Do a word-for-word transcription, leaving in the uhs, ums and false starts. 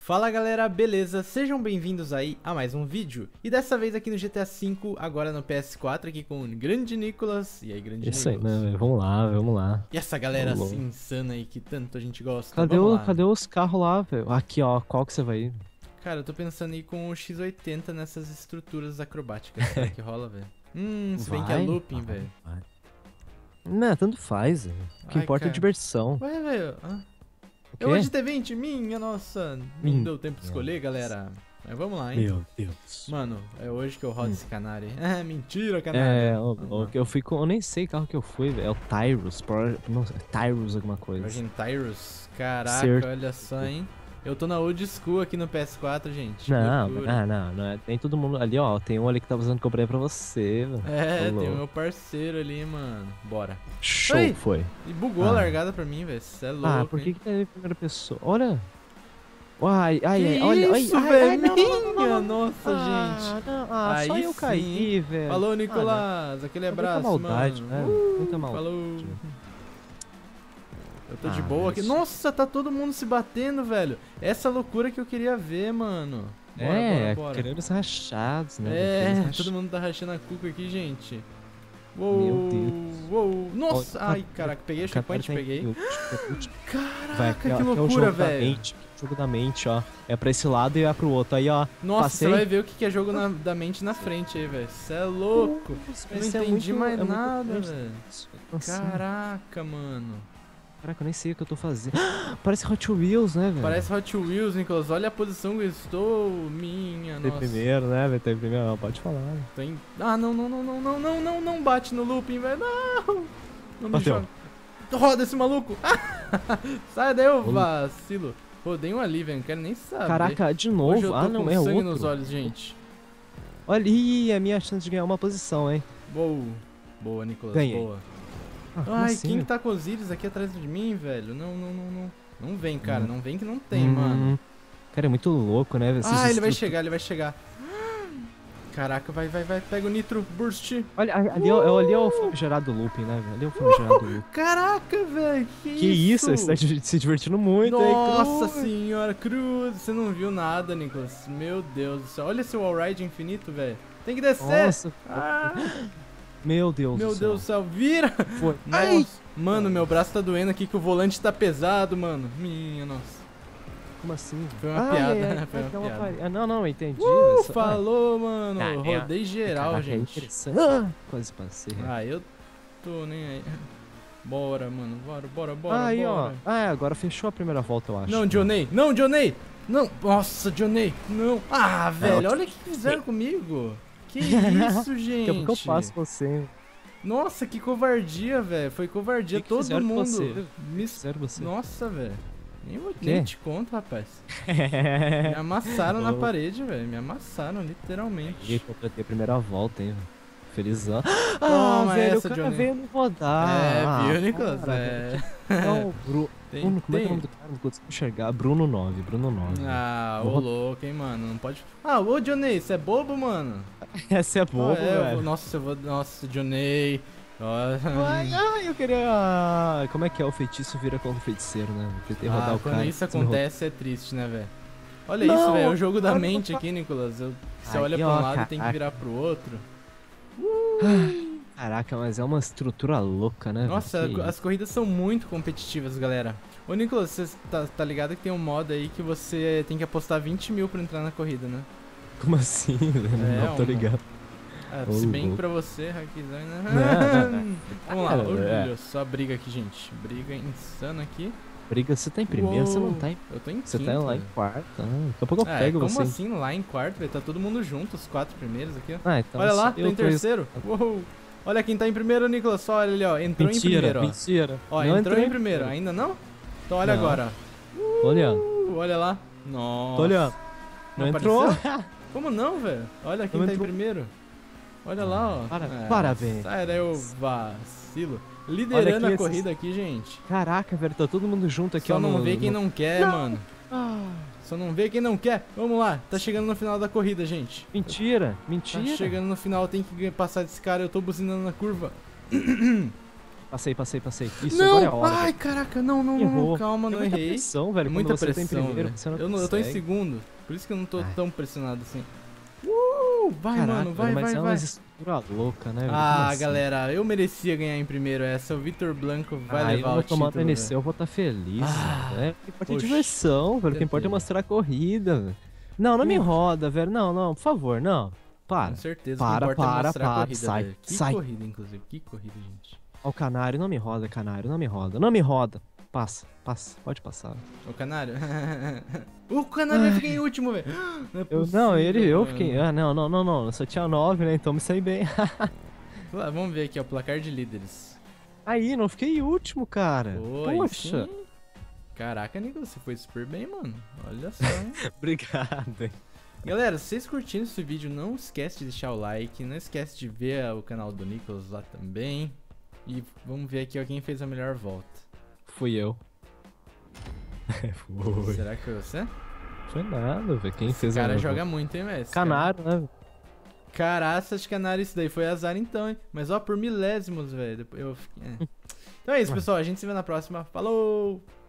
Fala galera, beleza? Sejam bem-vindos aí a mais um vídeo. E dessa vez aqui no G T A cinco, agora no P S quatro, aqui com o grande Nicolas. E aí, grande Isso Nicolas? aí, né, velho? Vamos lá, vamos lá. E essa galera Vamos. assim insana aí que tanto a gente gosta. Cadê, Vamos o, lá. cadê os carros lá, velho? Aqui, ó. Qual que você vai ir? Cara, eu tô pensando em ir com o X oitenta nessas estruturas acrobáticas. Será que rola, velho? Hum, se bem que é Vai? looping, Vai, velho. vai. Não, tanto faz, velho. O que Ai, importa é cara. a diversão. Ué, velho. ah, O quê? Eu hoje T vinte, minha nossa. Não Minha deu tempo de escolher, galera. Mas vamos lá, hein? Meu Deus. Mano, é hoje que eu rodo esse canário. É, mentira, É, canário. o, o, eu fui com. Eu nem sei que carro que eu fui, velho. É o Tyrus. Pro, não, sei, Tyrus alguma coisa. Virgin Tyrus. Caraca, Certo. olha só, hein? Eu tô na old school aqui no P S quatro, gente. Não, Loucura. não, não, não é. Tem todo mundo ali, ó. Tem um ali que tá usando que eu comprei pra você, velho. É, Falou. tem o meu parceiro ali, mano. Bora. Show, Ai. foi. E bugou Ah. a largada pra mim, velho. Cê é louco. Ah, por que hein? que tá aí em primeira pessoa? Olha. Ai, ai, Que ai, olha. isso, ai, ai, velho? ai, não, não, não, Minha não, não. nossa, Ah, gente. não, ah, Aí só eu sim, caí, velho. Falou, Ah, Nicolás. Aquele não. Muita abraço, maldade, mano. né? Uh, Muita maldade. Falou. Eu tô de Ah, boa aqui. isso. Nossa, tá todo mundo se batendo, velho. Essa loucura que eu queria ver, mano. Bora, É, bora, bora. querendo os rachados, né? É, Querendo os todo rachados. mundo tá rachando a cuca aqui, gente. Uou, Meu Deus. uou. Nossa, Ó, ai, caraca, peguei o checkpoint, Vai, peguei. Caraca, aqui, ó, que aqui é o loucura, jogo da velho. mente, jogo da mente, ó. É pra esse lado e é pro outro. Aí, ó. Nossa, passei. você vai ver o que que é jogo na- da mente na frente aí, velho. Você é louco. Nossa, Eu não isso é entendi muito- mais é muito nada, tenso. velho. Nossa, Caraca, mano. Caraca, eu nem sei o que eu tô fazendo. Parece Hot Wheels, né, velho? Parece Hot Wheels, Nicolas. Olha a posição que eu estou. Minha, Tem nossa. primeiro, né, velho? Tem primeiro, não, pode falar. Tô em- Ah, não, não, não, não, não, não, não, não bate no looping, velho. Não. Não me Bateu. joga. Roda esse maluco. Sai daí, ô Ô, vacilo. Pô, dei um ali, velho. Não quero nem saber. Caraca, de Hoje novo? eu tô Ah, não, com é sangue outro. nos olhos, gente. Olha, ih, a minha chance de ganhar uma posição, hein? Uou. Boa, Nicolas, Ganhei. boa. Ah, como Ai, assim? quem tá com os íris aqui atrás de mim, velho? Não, não, não, não. Não vem, cara. Hum. Não vem que não tem, Hum, mano. Cara, é muito louco, né? Esses Ah, ele vai estru- chegar, ele vai chegar. Caraca, vai, vai, vai. Pega o nitro, burst. Olha, ali, ó, ali é o famigerado looping, né, velho? Ali é o famigerado looping. Caraca, velho. Que, Que isso? Você tá di- se divertindo muito, hein? Nossa Cruz? senhora, cruz. Você não viu nada, Nicolas. Meu Deus do céu. Olha esse wallride infinito, velho. Tem que descer. Nossa. Ah, Meu Deus meu do Deus do céu. Vira. céu. Foi. Nossa. Mano, meu braço tá doendo aqui que o volante tá pesado, mano. Minha nossa. Como assim? Foi uma Ai, piada, ai, né? ai, Foi uma dá uma piada. pare- Ah, não, não, entendi. Uh, Só- falou, mano. Ah, é. Rodei geral, Caraca, é gente. interessante. Ah, quase passei. Ah, eu tô nem aí. Bora, mano. Bora, bora, bora. Aí, ó. bora. Ah, agora fechou a primeira volta, eu acho. Não, Johnny. Não, Johnny. Não. Nossa, Johnny. Não. Ah, velho. Olha o que fizeram comigo. Que isso, gente. Daqui a pouco eu passo você, hein? Nossa, que covardia, velho. Foi covardia. Que que Todo fizeram com mundo. você? Me... Sério você. Nossa, velho. Nem, vou- Quê? nem te conto, rapaz. Me amassaram na Ô. parede, velho. Me amassaram, E literalmente. completei a primeira volta, hein? velho. Felizão. Toma Ah, velho, essa, o cara Johnny. veio me rodar. É, Ah, viu, Nicolas? para, É. Não, Bru... Tem- Bruno, como é que é o tem- nome do cara? Não consigo enxergar. Bruno nove, Bruno nove. Ah, ô Vou- louco, hein, mano. Não pode. Ah, ô, Johnny, você é bobo, mano? Essa é bobo, Ah, é, eu vou- velho. Nossa, eu vou. Nossa, Johnny. Ó, Ai, ai, eu queria... Como é que é? O feitiço vira contra o feiticeiro, né? Eu tentei rodar Ah, o quando cara. isso você me acontece é triste, né, velho? Olha Não, isso, velho. É o jogo da cara, mente não aqui, Nicolas. Eu- Você Ai, olha pra ó, um lado e tem que caraca. virar pro outro. rodou. Caraca, mas é uma estrutura louca, né? Nossa, velho? Que as corridas são muito competitivas, galera. Ô, Nicolas, você tá, tá ligado que tem um modo aí que você tem que apostar vinte mil pra entrar na corrida, né? Como assim, velho? É, Não, tô um- ligado. Ah, Ô, se bem que louco. pra você, Hackzão, né? Não, não, não. Vamos lá, É, olha só, briga aqui, gente. Briga insana aqui. Briga, você tá em primeiro, você não Uou, tá em... Eu tô em Você quinto, tá lá em velho. quarto. Ah, daqui a pouco eu É, pego como você. assim lá em quarto, velho? Tá todo mundo junto, os quatro primeiros aqui, ó. Ah, então Olha lá, só tô eu em tô- terceiro. Uou. Olha quem tá em primeiro, Nicolas. Só olha ali, ó. Entrou em Mentira, primeiro, ó. mentira. Ó, Não entrou entrei em primeiro. Ainda não? Então olha Não. agora. Tô olhando. Uh, olha lá. Nossa. Tô olhando. Não, Não entrou? apareceu? Como não, velho? Olha quem Não tá em entrou. primeiro. Olha lá, ó. Para- É, parabéns. Sai daí, ô vacilo. Liderando a esses- corrida aqui, gente. Caraca, velho, tá todo mundo junto aqui, Só ó. não no- vê quem no- não quer, mano. Ah, Só não vê quem não quer. Vamos lá, tá chegando no final da corrida, gente. mentira, Tá mentira. chegando no final, tem que passar desse cara. Eu tô buzinando na curva. Passei, passei, passei. Isso, Não! agora é a hora. Ai, velho. caraca, não, não, não, Errou. calma, É não muita errei. pressão, velho. Muita Quando você pressão, tá em primeiro, velho. você não eu, não, eu tô em consegue. segundo, por isso que eu não tô Ai. tão pressionado assim. Uh, vai, Caraca, mano, vai, velho, mas vai, é vai. uma estrutura louca, né, velho? Ah, Como assim? galera, eu merecia ganhar em primeiro essa. O Vitor Blanco vai Ah, levar eu o vou tomar título, no N C, velho. eu vou estar feliz, Ah, velho. É, o que importa é poxa, diversão, velho. O que importa é certeza. mostrar a corrida, velho. Não, não me Uh. roda, velho. Não, não, por favor, não. Para. Com certeza, Para, o que importa para, é mostrar para, a corrida, sai, velho. Que sai. corrida, inclusive, que corrida, gente. Ó o canário, não me roda, canário, não me roda. Não me roda. Passa, passa, pode passar. O canário? O canário vai ficar em último, velho. Não, é Eu, não, ele, possível, eu mano. fiquei. Ah, não, não, não, não. Eu só tinha nove, né? Então me saí bem. Lá, vamos ver aqui, ó, placar de líderes. Aí, não fiquei em último, cara. Oi, Poxa. sim. Caraca, Nicolas, você foi super bem, mano. Olha só, hein? Obrigado, hein. Galera, se vocês curtiram esse vídeo, não esquece de deixar o like. Não esquece de ver o canal do Nicolas lá também. E vamos ver aqui, ó, quem fez a melhor volta. Fui eu. Foi. Será que foi você? Foi nada, velho. Quem Esse fez a cara minha joga volta? muito, hein, velho? Canário, né? Caraças de canário, isso daí foi azar então, hein? Mas ó, por milésimos, velho. Eu fiquei... é. Então é isso, pessoal. A gente se vê na próxima. Falou!